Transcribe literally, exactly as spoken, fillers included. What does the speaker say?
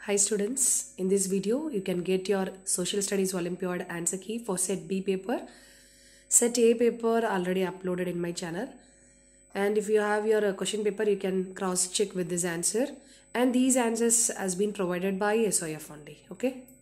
Hi students, in this video you can get your Social Studies Olympiad answer key for set B paper. Set A paper already uploaded in my channel, and if you have your uh, question paper you can cross check with this answer, and these answers has been provided by S O F only. Okay.